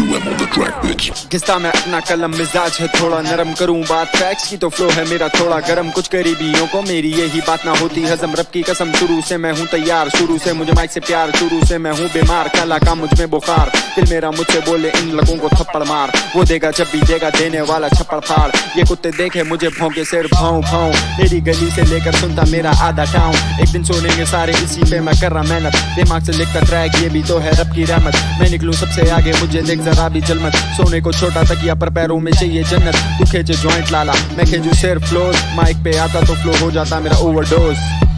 QM on the track, bitch. घिसता मैं अपना कलम, मिजाज है थोड़ा नरम, करूं बात फैक्स की तो फ्लो है मेरा थोड़ा गरम। कुछ करीबियों को मेरी यही बात ना होती हजम, रब की कसम शुरू से मैं हूं तैयार, शुरू से मुझे माइक से प्यार, शुरू से मैं हूं बीमार, काला का मुझ में बुखार। दिल मेरा मुझसे बोले इन लोगों को थप्पड़ मार, वो देगा जब भी देगा देने वाला छप्पड़ फाड़। ये कुत्ते देखे मुझे भौंके सिर भाऊ भाऊ, मेरी गली से लेकर सुनता मेरा आधा टाउन। एक दिन सुनेंगे सारे इसी पे मैं कर रहा मेहनत, दिमाग से लिखता ट्रैक ये भी तो है रब की रहमत। मैं निकलूं सबसे आगे मुझे देख जरा भी जलमत, सोने को छोटा तकिया पर पैरों में चाहिए जन्नत। तू खींचे जॉइंट लाला, मैं खींचूं सिर्फ फ्लोज, माइक पे आता तो फ्लो हो जाता मेरा ओवरडोज।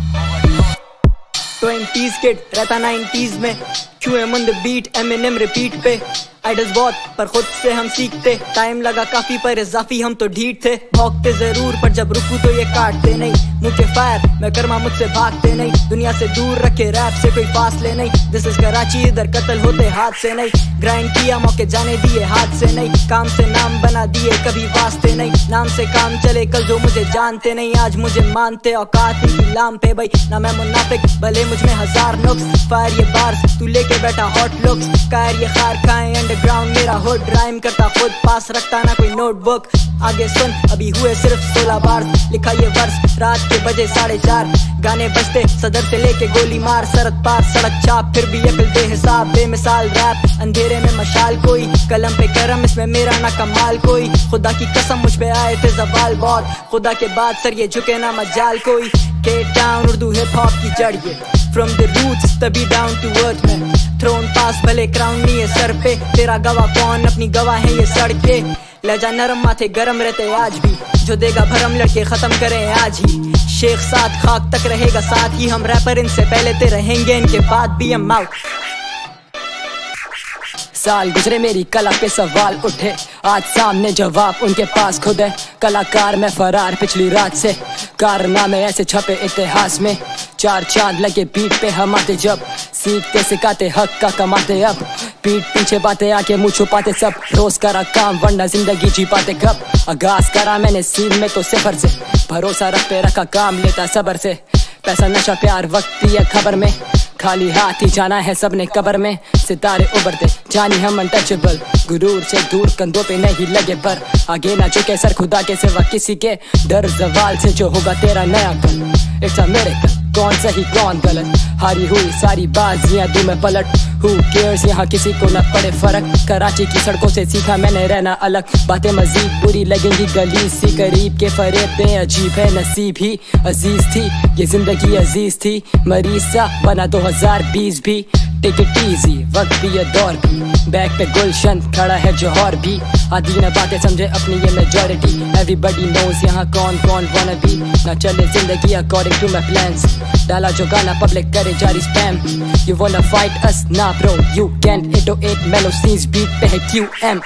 20s किड रहता 90s में, QM on the beat, Eminem repeat पे। आइडल्स बहुत पर खुद से हम सीखते, टाइम लगा काफी पर इजाफी हम तो ढीठ थे। भौंकते जरूर पर जब रुकू तो ये काटते नहीं, मुझे फायर मैं कर्मा मुझसे भागते नहीं। दुनिया से दूर रखे रैप से कोई फासले नहीं, दिस इज कराची इधर कत्ल होते हाथ से नहीं। ग्राइंड किया मौके जाने दिए हाथ से नहीं, काम से नाम बना दिए कभी वास्ते नहीं। नाम से काम चले कल जो मुझे जानते नहीं, आज मुझे मानते औकात की लाम पे भाई। ना मैं मुनाफिक भले मुझ में हजार नुक्स, फायर ये बार्स तू लेके बैठा हॉट लुक्स। कायर ये खार खाएं अंडरग्राउंड मेरा हुड, राइम करता खुद पास रखता ना कोई नोटबुक। आगे सुन अभी हुए सिर्फ 16 बार, लिखा ये वर्ष रात के बजे 4:30। गाने बजते सदर से लेके गोली मार, सरहद पार सड़क छाप फिर भी अकल बेहिसाब बेमिसाल रैप। अंधेरे में मशाल कोई, कलम पे करम इसमें मेरा ना कमाल कोई। खुदा की कसम मुझ पे आए थे जवाल बहुत, खुदा के बाद सर ये झुके ना मजाल कोई। Get down Urdu hip hop की जड़ ये, from the roots तभी down to earth में। थ्रोन पास भले क्राउन नहीं है सर पे, तेरा गवाह कौन अपनी गवाह है ये सड़के। लहजा नरम माथे गरम रहते आज भी, जो देगा भरम लड़के खत्म करें आज ही। शेख साथ खाक तक रहेगा साथ ही, हम रैपर इनसे पहले ते रहेंगे इनके बाद भी। हम आउट। साल गुजरे मेरी कला पे सवाल उठे, आज सामने जवाब उनके पास खुद है। कलाकार मैं फरार पिछली रात से, कारनामे ऐसे छपे इतिहास में। 4 चांद लगे बीट पे हम आते जब, सीखते सिखाते हक का कमाते अब। पीठ पीछे बातें आके मुँह छुपाते सब, रोज करा काम वरना जिंदगी जी पाते कब। आगाज करा मैंने सीन में तो सिफर से, भरोसा रख पे रखा काम लेता सबर से। पैसा नशा प्यार वक्त दिया खबर में, खाली हाथ ही जाना है सबने कब्र में। सितारे उभरते जानी हम अनटचेबल, गुरूर से दूर कंधों पे नहीं लगे पर। आगे ना झुके सर खुदा के सिवा किसी के, डर जवाल से जो होगा तेरा नया कल। इट्स अ मिरेकल, कौन सही कौन गलत, हारी हुई सारी बाजियां दूं मैं पलट। Who cares यहाँ किसी को न पड़े फर्क, कराची की सड़कों से सीखा मैंने रहना अलग। बातें मजीद बुरी लगेंगी गली सी, करीब के फरेबें अजीब है नसीब ही अजीज थी। ये जिंदगी अजीज थी, मरीज सा बना 2020 भी। टेक इट इजी वक्त भी ये दौर भी, बैक पे गुलशन खड़ा है जौहर भी। आधी न बातें समझे अपनी ये मेजॉरिटी, एवरीबॉडी नोज यहाँ कौन कौन wanna be। ना चले जिंदगी according to my plans, डाला जो गाना पब्लिक करे जारी spam. You wanna fight us ना bro you can't, 808 मेलो सीन्स बीट पे है QM।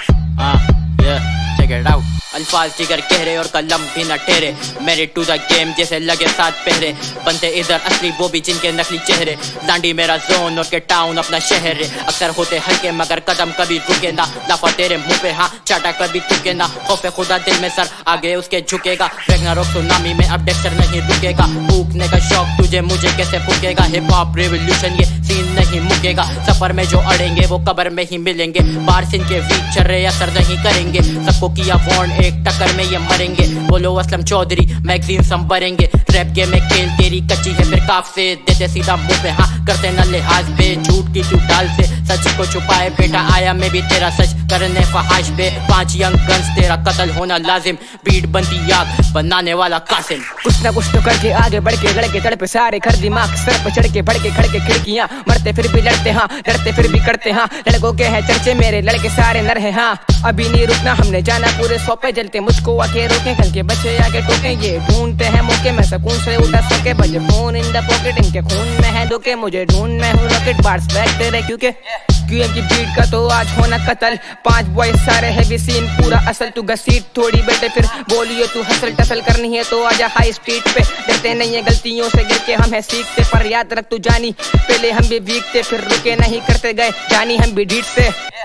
check it out। अल्फाज जिगर गहरे और कलम भी न ठहरे, मेरे टू द गेम जैसे लगे 7 पहरे। बनते इधर असली वो भी जिनके नकली चेहरे, दांडी मेरा जोन और के टाउन अपना शहर है। अक्सर होते हल्के मगर कदम कभी रुके ना, लाफा तेरे मुंह पे हाँ चाटा कभी टूके ना। खौफे खुदा दिल में सर आगे उसके झुकेगा, रैग्नारोक सुनामी में अब डेक्स्टर नहीं रुकेगा। फूकने का शौक तुझे मुझे कैसे फूकेगा, हिप हॉप रेवोल्यूशन ये सीन नहीं मुकेगा। सफर में जो अड़ेंगे वो कब्र में ही मिलेंगे, बार्स इनके वीक चर्रे असर नहीं करेंगे। सबको किया वॉर्न एक टक्कर में ये मरेंगे, बोलो असलम चौधरी मैगजीन संभरेंगे। रैप गेम में खेल तेरी कच्ची है फिर काफ से, देते सीधा मुंह पे हाँ करते न लिहाज पे। झूठ की तू डाल से सच को छुपाए, बेटा आया मैं भी तेरा सच करने फहाश पे। 5 यंग गन्स तेरा कत्ल होना लाजिम, बीट बनती आग बनाने वाला कासिम। कुछ ना कुछ तो करके आगे बढ़ के लड़के तड़पे सारे, घर दिमाग सर पे चढ़ के बढ़ के खड़के खिड़कियां। मरते फिर भी लड़ते हाँ, लड़ते फिर भी करते हाँ, लड़कों के हैं चर्चे मेरे लड़के सारे नर है हाँ। अभी नहीं रुकना हमने जाना पूरे 100 पे, जलते मुझको आके रोके कल के बच्चे आगे टोके। ये ढूंढते हैं मौके में सुकून से उठा सके, बजे फोन इन द पॉकेट इनके खून में है धोखे। मुझे ढूंढ में हूँ रॉकेट बार्स बैक तेरे क्योंकि QM की बीट का तो आज होना कत्ल। 5 बॉयज सारे हैवी सीन पूरा असल, तू घसीट थोड़ी बेटे फिर बोलियो तू हसल टसल करनी है तो आजा हाई स्ट्रीट पे। डरते नहीं है गलतियों से गिर के हम है सीखते, पर याद रख तू जानी पहले हम भी वीकते फिर रुके नहीं करते गए जानी हम भी ढीठ से।